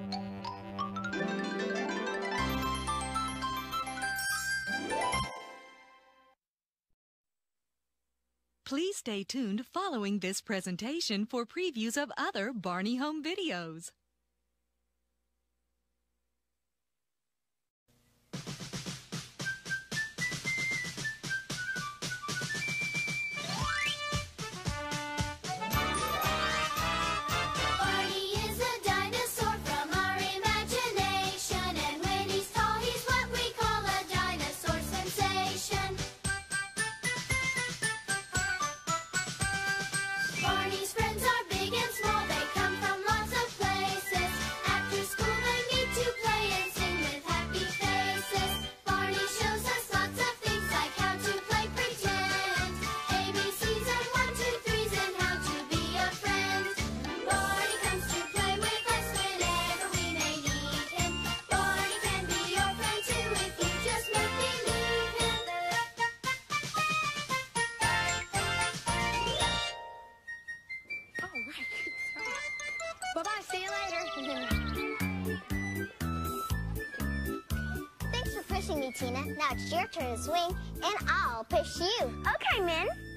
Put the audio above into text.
Please stay tuned following this presentation for previews of other Barney home videos. Bye-bye, see you later. Thanks for pushing me, Tina. Now it's your turn to swing, and I'll push you. Okay, Min.